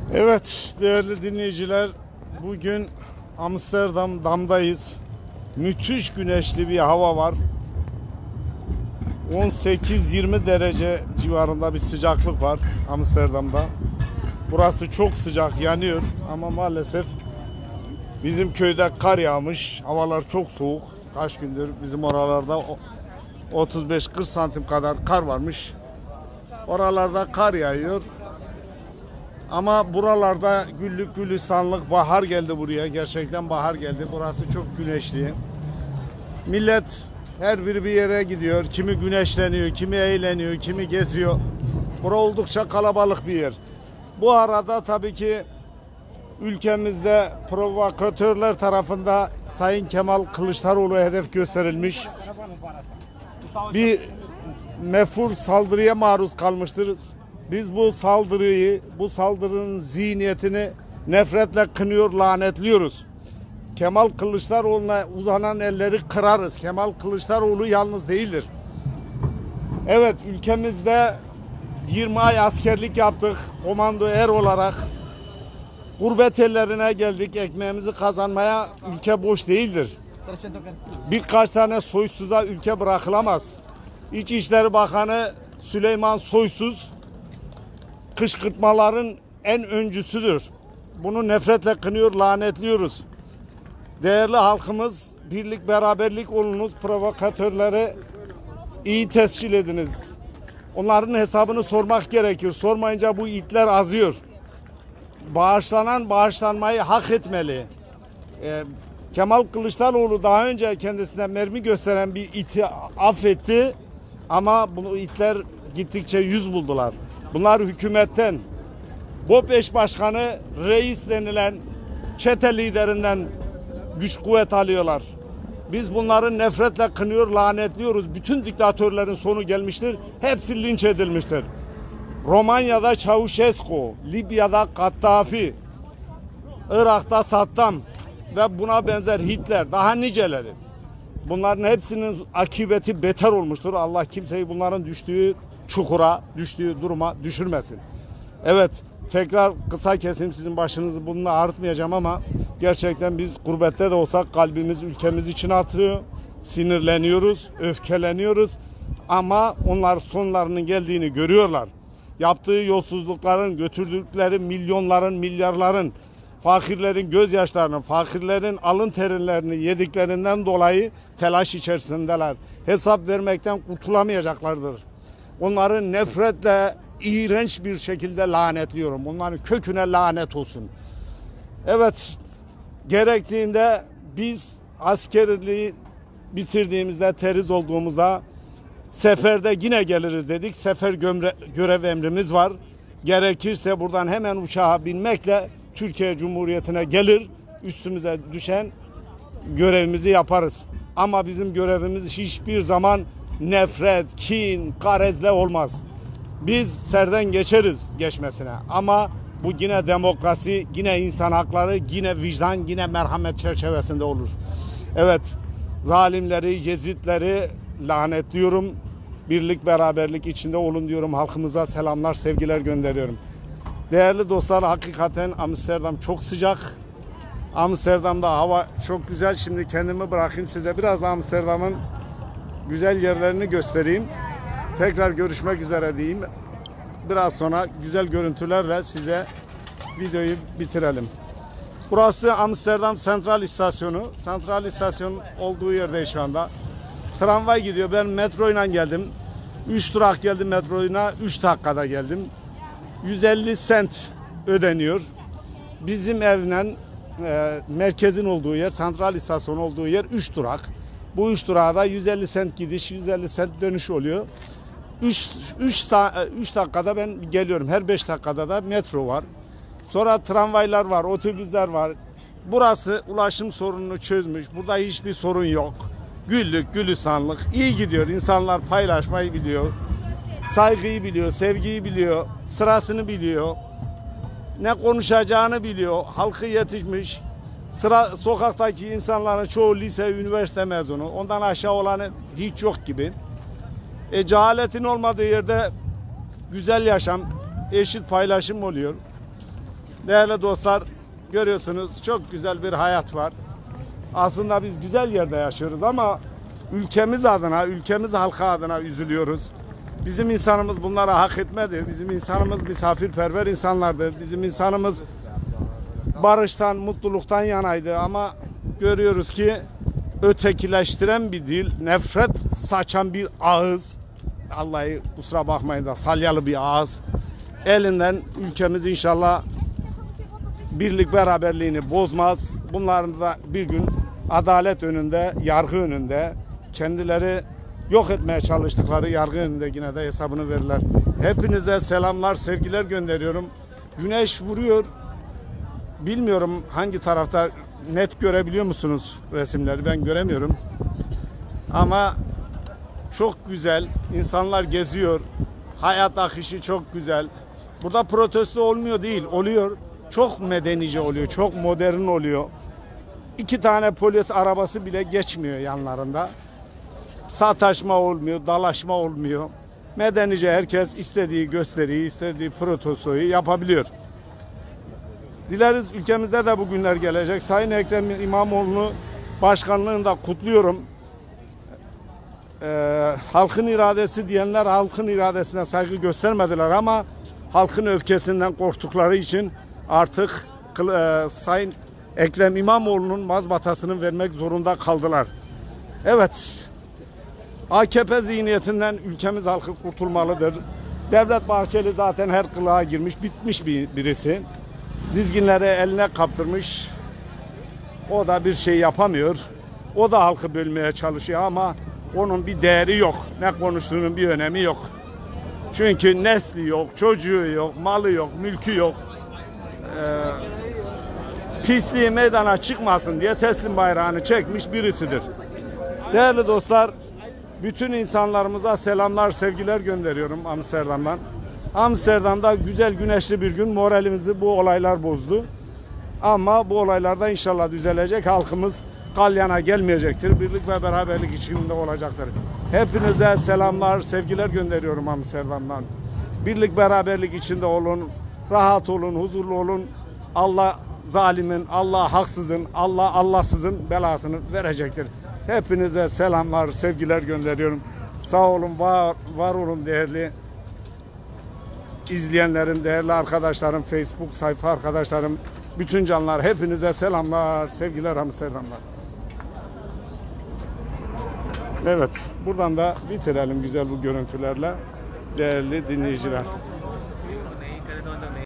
Evet değerli dinleyiciler, bugün Amsterdam'dayız. Müthiş güneşli bir hava var. 18-20 derece civarında bir sıcaklık var Amsterdam'da. Burası çok sıcak, yanıyor ama maalesef bizim köyde kar yağmış. Havalar çok soğuk. Kaç gündür bizim oralarda 35-40 santim kadar kar varmış. Oralarda kar yağıyor. Ama buralarda güllük gülistanlık bahar geldi buraya. Gerçekten bahar geldi. Burası çok güneşli. Millet her biri bir yere gidiyor. Kimi güneşleniyor, kimi eğleniyor, kimi geziyor. Burası oldukça kalabalık bir yer. Bu arada tabii ki ülkemizde provokatörler tarafından Sayın Kemal Kılıçdaroğlu hedef gösterilmiş. Bir mefur saldırıya maruz kalmıştır. Biz bu saldırının zihniyetini nefretle kınıyor, lanetliyoruz. Kemal Kılıçdaroğlu'na uzanan elleri kırarız. Kemal Kılıçdaroğlu yalnız değildir. Evet, ülkemizde 20 ay askerlik yaptık. Komando er olarak gurbet ellerine geldik. Ekmeğimizi kazanmaya. Ülke boş değildir. Birkaç tane soysuza ülke bırakılamaz. İçişleri Bakanı Süleyman Soysuz kışkırtmaların en öncüsüdür. Bunu nefretle kınıyor, lanetliyoruz. Değerli halkımız, birlik beraberlik olunuz, provokatörleri iyi tescil ediniz. Onların hesabını sormak gerekir. Sormayınca bu itler azıyor. Bağışlanan bağışlanmayı hak etmeli. Kemal Kılıçdaroğlu daha önce kendisine mermi gösteren bir iti affetti. Ama bu itler gittikçe yüz buldular. Bunlar hükümetten, BOP eş başkanı, reis denilen çete liderinden güç kuvvet alıyorlar. Biz bunları nefretle kınıyor, lanetliyoruz. Bütün diktatörlerin sonu gelmiştir. Hepsi linç edilmiştir. Romanya'da Çavuşescu, Libya'da Kaddafi, Irak'ta Saddam ve buna benzer Hitler, daha niceleri. Bunların hepsinin akıbeti beter olmuştur. Allah kimseyi bunların düştüğü çukura, düştüğü duruma düşürmesin. Evet, tekrar kısa kesim, sizin başınızı bununla ağrıtmayacağım ama gerçekten biz gurbette de olsak kalbimiz ülkemiz için atıyor. Sinirleniyoruz, öfkeleniyoruz ama onlar sonlarının geldiğini görüyorlar. Yaptığı yolsuzlukların, götürdükleri milyonların, milyarların, fakirlerin gözyaşlarını, fakirlerin alın terinlerini yediklerinden dolayı telaş içerisindeler. Hesap vermekten kurtulamayacaklardır. Onları nefretle, iğrenç bir şekilde lanetliyorum. Onların köküne lanet olsun. Evet, gerektiğinde biz askerliği bitirdiğimizde, teriz olduğumuzda seferde yine geliriz dedik. Sefer görev emrimiz var. Gerekirse buradan hemen uçağa binmekle Türkiye Cumhuriyeti'ne gelir, üstümüze düşen görevimizi yaparız. Ama bizim görevimiz hiçbir zaman nefret, kin, garezle olmaz. Biz serden geçeriz geçmesine. Ama bu yine demokrasi, yine insan hakları, yine vicdan, yine merhamet çerçevesinde olur. Evet, zalimleri, yezitleri lanetliyorum. Birlik, beraberlik içinde olun diyorum. Halkımıza selamlar, sevgiler gönderiyorum. Değerli dostlar, hakikaten Amsterdam çok sıcak. Amsterdam'da hava çok güzel. Şimdi kendimi bırakayım size. Biraz da Amsterdam'ın güzel yerlerini göstereyim. Tekrar görüşmek üzere diyeyim. Biraz sonra güzel görüntülerle size videoyu bitirelim. Burası Amsterdam Sentral İstasyonu. Sentral İstasyon olduğu yerde şu anda. Tramvay gidiyor. Ben metroyla geldim. 3 durak geldim metroyla. 3 dakikada geldim. 150 sent ödeniyor. Bizim evden merkezin olduğu yer, sentral istasyon olduğu yer 3 durak. Bu 3 durağa da 150 sent gidiş, 150 sent dönüş oluyor. 3 dakikada ben geliyorum. Her 5 dakikada da metro var. Sonra tramvaylar var, otobüsler var. Burası ulaşım sorununu çözmüş. Burada hiçbir sorun yok. Güllük, gülistanlık. İyi gidiyor. İnsanlar paylaşmayı biliyor. Saygıyı biliyor, sevgiyi biliyor, sırasını biliyor. Ne konuşacağını biliyor. Halkı yetişmiş. Sokaktaki insanların çoğu lise, üniversite mezunu. Ondan aşağı olanı hiç yok gibi. Cehaletin olmadığı yerde güzel yaşam, eşit paylaşım oluyor. Değerli dostlar, görüyorsunuz çok güzel bir hayat var. Aslında biz güzel yerde yaşıyoruz ama ülkemiz adına, ülkemiz halkı adına üzülüyoruz. Bizim insanımız bunlara hak etmedi. Bizim insanımız misafirperver insanlardı. Bizim insanımız barıştan, mutluluktan yanaydı ama görüyoruz ki ötekileştiren bir dil, nefret saçan bir ağız, Allah'ı kusura bakmayın da salyalı bir ağız elinden ülkemiz inşallah birlik beraberliğini bozmaz. Bunların da bir gün adalet önünde, yargı önünde kendileri yok etmeye çalıştıkları yargı önünde yine de hesabını verirler. Hepinize selamlar, sevgiler gönderiyorum. Güneş vuruyor. Bilmiyorum hangi tarafta, net görebiliyor musunuz resimleri? Ben göremiyorum. Ama çok güzel. İnsanlar geziyor. Hayat akışı çok güzel. Burada protesto olmuyor değil, oluyor. Çok medenice oluyor, çok modern oluyor. 2 tane polis arabası bile geçmiyor yanlarında. Sataşma olmuyor, dalaşma olmuyor. Medenice herkes istediği gösteriyi, istediği protestoyu yapabiliyor. Dileriz ülkemizde de bu günler gelecek. Sayın Ekrem İmamoğlu'nu başkanlığında kutluyorum. Halkın iradesi diyenler halkın iradesine saygı göstermediler ama halkın öfkesinden korktukları için artık Sayın Ekrem İmamoğlu'nun mazbatasını vermek zorunda kaldılar. Evet, AKP zihniyetinden ülkemiz halkı kurtulmalıdır. Devlet Bahçeli zaten her kılığa girmiş, bitmiş birisi. Dizginleri eline kaptırmış. O da bir şey yapamıyor. O da halkı bölmeye çalışıyor ama onun bir değeri yok. Ne konuştuğunun bir önemi yok. Çünkü nesli yok, çocuğu yok, malı yok, mülkü yok. Pisliği meydana çıkmasın diye teslim bayrağını çekmiş birisidir. Değerli dostlar, bütün insanlarımıza selamlar, sevgiler gönderiyorum Amsterdam'dan. Amsterdam'da güzel güneşli bir gün, moralimizi bu olaylar bozdu. Ama bu olaylarda inşallah düzelecek. Halkımız galyana gelmeyecektir. Birlik ve beraberlik içinde olacaktır. Hepinize selamlar, sevgiler gönderiyorum Amsterdam'dan. Birlik beraberlik içinde olun, rahat olun, huzurlu olun. Allah zalimin, Allah haksızın, Allah Allahsızın belasını verecektir. Hepinize selamlar, sevgiler gönderiyorum. Sağ olun, var olun değerli izleyenlerim, değerli arkadaşlarım, Facebook sayfa arkadaşlarım, bütün canlar, hepinize selamlar, sevgiler Amsterdam'dan. Evet, buradan da bitirelim güzel bu görüntülerle değerli dinleyiciler.